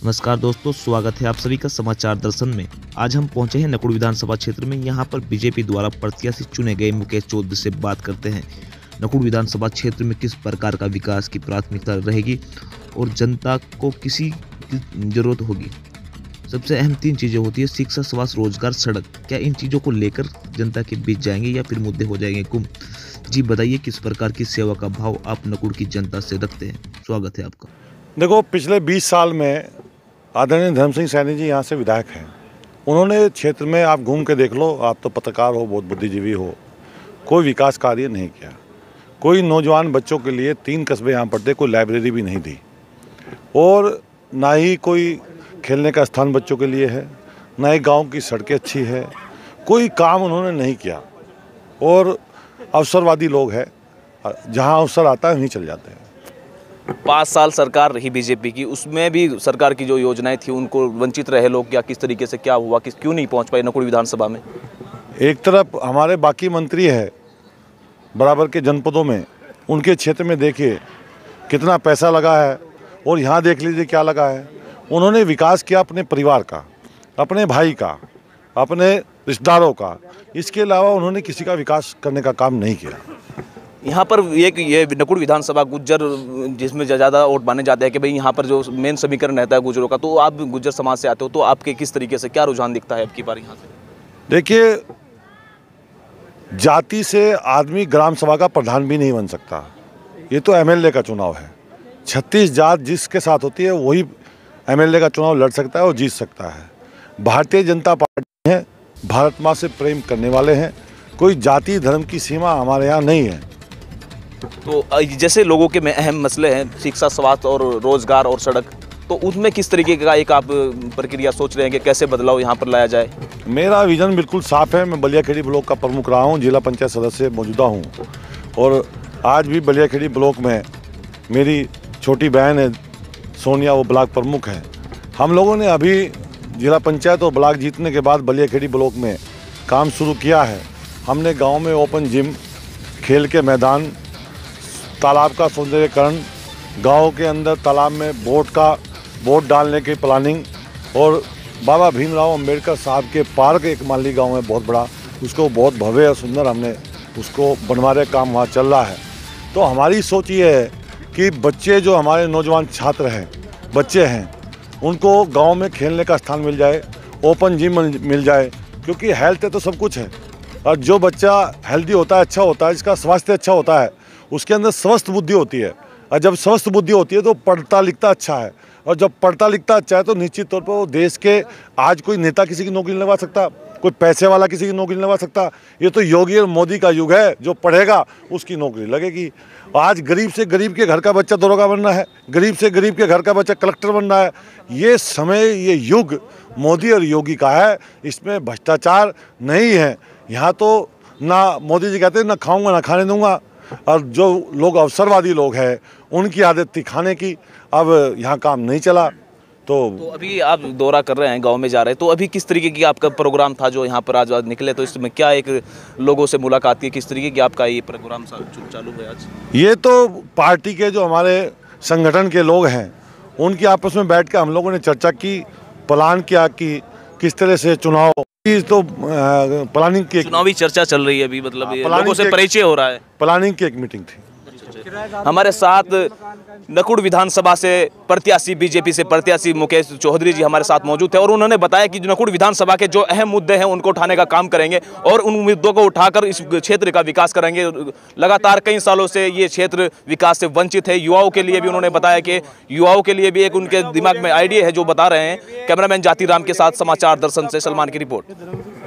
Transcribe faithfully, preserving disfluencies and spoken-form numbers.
नमस्कार दोस्तों, स्वागत है आप सभी का समाचार दर्शन में। आज हम पहुंचे हैं नकुड़ विधानसभा क्षेत्र में। यहां पर बीजेपी द्वारा प्रत्याशी चुने गए मुकेश चौधरी से बात करते हैं। नकुड़ विधानसभा क्षेत्र में किस प्रकार का विकास की प्राथमिकता रहेगी और जनता को किसी की जरूरत होगी। सबसे अहम तीन चीजें होती है: शिक्षा, स्वास्थ्य, रोजगार, सड़क। क्या इन चीजों को लेकर जनता के बीच जाएंगे या फिर मुद्दे हो जाएंगे गुम? जी बताइए, किस प्रकार की सेवा का भाव आप नकुड़ की जनता से रखते हैं। स्वागत है आपका। देखो, पिछले बीस साल में आदरणीय धर्म सिंह सैनी जी यहाँ से विधायक हैं। उन्होंने क्षेत्र में, आप घूम के देख लो, आप तो पत्रकार हो, बहुत बुद्धिजीवी हो, कोई विकास कार्य नहीं किया। कोई नौजवान बच्चों के लिए तीन कस्बे यहाँ पड़ते, कोई लाइब्रेरी भी नहीं दी, और ना ही कोई खेलने का स्थान बच्चों के लिए है, ना ही गांव की सड़कें अच्छी है। कोई काम उन्होंने नहीं किया। और अवसरवादी लोग हैं, जहाँ अवसर आता है वहीं चल जाते हैं। पाँच साल सरकार रही बीजेपी की, उसमें भी सरकार की जो योजनाएं थी उनको वंचित रहे लोग, या किस तरीके से क्या हुआ, किस क्यों नहीं पहुंच पाए नकुड़ विधानसभा में? एक तरफ हमारे बाकी मंत्री है बराबर के जनपदों में, उनके क्षेत्र में देखिए कितना पैसा लगा है, और यहाँ देख लीजिए क्या लगा है। उन्होंने विकास किया अपने परिवार का, अपने भाई का, अपने रिश्तेदारों का। इसके अलावा उन्होंने किसी का विकास करने का काम नहीं किया। यहाँ पर एक ये नकुड़ विधानसभा गुज्जर, जिसमें ज़्यादा वोट माने जाते हैं कि भाई यहाँ पर जो मेन समीकरण रहता है गुज्जरों का, तो आप गुज्जर समाज से आते हो, तो आपके किस तरीके से क्या रुझान दिखता है आपकी बार यहाँ से? देखिए, जाति से आदमी ग्राम सभा का प्रधान भी नहीं बन सकता। ये तो एमएलए का चुनाव है। छत्तीस जात जिसके साथ होती है वही एमएलए का चुनाव लड़ सकता है और जीत सकता है। भारतीय जनता पार्टी है, भारत माँ से प्रेम करने वाले हैं। कोई जाति धर्म की सीमा हमारे यहाँ नहीं है। तो जैसे लोगों के में अहम मसले हैं शिक्षा, स्वास्थ्य और रोजगार और सड़क, तो उसमें किस तरीके का एक आप प्रक्रिया सोच रहे हैं कि कैसे बदलाव यहाँ पर लाया जाए? मेरा विजन बिल्कुल साफ है। मैं बलियाखेड़ी ब्लॉक का प्रमुख रहा हूँ, जिला पंचायत सदस्य मौजूदा हूँ, और आज भी बलियाखेड़ी ब्लॉक में मेरी छोटी बहन है सोनिया, वो ब्लॉक प्रमुख है। हम लोगों ने अभी जिला पंचायत और ब्लॉक जीतने के बाद बलियाखेड़ी ब्लॉक में काम शुरू किया है। हमने गाँव में ओपन जिम, खेल के मैदान, तालाब का सौंदर्यीकरण, गांव के अंदर तालाब में बोट का बोट डालने की प्लानिंग, और बाबा भीमराव अंबेडकर साहब के पार्क एक माली गांव में बहुत बड़ा, उसको बहुत भव्य और सुंदर हमने उसको बनवाने का काम वहाँ चल रहा है। तो हमारी सोच ये है कि बच्चे जो हमारे नौजवान छात्र हैं, बच्चे हैं, उनको गाँव में खेलने का स्थान मिल जाए, ओपन जिम मिल जाए, क्योंकि हेल्थ है तो सब कुछ है। और जो बच्चा हेल्दी होता है, अच्छा होता है, जिसका स्वास्थ्य अच्छा होता है, उसके अंदर स्वस्थ बुद्धि होती है, और जब स्वस्थ बुद्धि होती है तो पढ़ता लिखता अच्छा है, और जब पढ़ता लिखता अच्छा है तो निश्चित तौर पर वो देश के, आज कोई नेता किसी की नौकरी नहीं लगवा सकता, कोई पैसे वाला किसी की नौकरी नहीं लगवा सकता। ये तो योगी और मोदी का युग है, जो पढ़ेगा उसकी नौकरी लगेगी। आज गरीब से गरीब के घर का बच्चा दरोगा बनना है, गरीब से गरीब के घर का बच्चा कलेक्टर बनना है। ये समय, ये युग मोदी और योगी का है, इसमें भ्रष्टाचार नहीं है। यहाँ तो ना मोदी जी कहते हैं ना खाऊंगा ना खाने दूंगा, और जो लोग अवसरवादी लोग हैं उनकी आदत थी खाने की। अब यहाँ काम नहीं चला। तो तो अभी आप दौरा कर रहे हैं, गांव में जा रहे हैं, तो अभी किस तरीके की आपका प्रोग्राम था जो यहाँ पर आज आज निकले? तो इसमें क्या एक लोगों से मुलाकात की, किस तरीके की आपका ये प्रोग्राम चालू है आज? ये तो पार्टी के जो हमारे संगठन के लोग हैं उनकी आपस में बैठ के हम लोगों ने चर्चा की, प्लान किया कि किस तरह से चुनाव की, तो प्लानिंग की, चुनावी चर्चा चल रही है अभी, मतलब लोगों से परिचय हो रहा है। प्लानिंग की एक मीटिंग थी। हमारे साथ नकुड़ विधानसभा से प्रत्याशी, बीजेपी से प्रत्याशी मुकेश चौधरी जी हमारे साथ मौजूद थे, और उन्होंने बताया कि नकुड़ विधानसभा के जो अहम मुद्दे हैं उनको उठाने का काम करेंगे, और उन मुद्दों को उठाकर इस क्षेत्र का विकास करेंगे। लगातार कई सालों से ये क्षेत्र विकास से वंचित है। युवाओं के लिए भी उन्होंने बताया कि युवाओं के लिए भी एक उनके दिमाग में आइडिया है जो बता रहे हैं। कैमरामैन जाति राम के साथ समाचार दर्शन से सलमान की रिपोर्ट।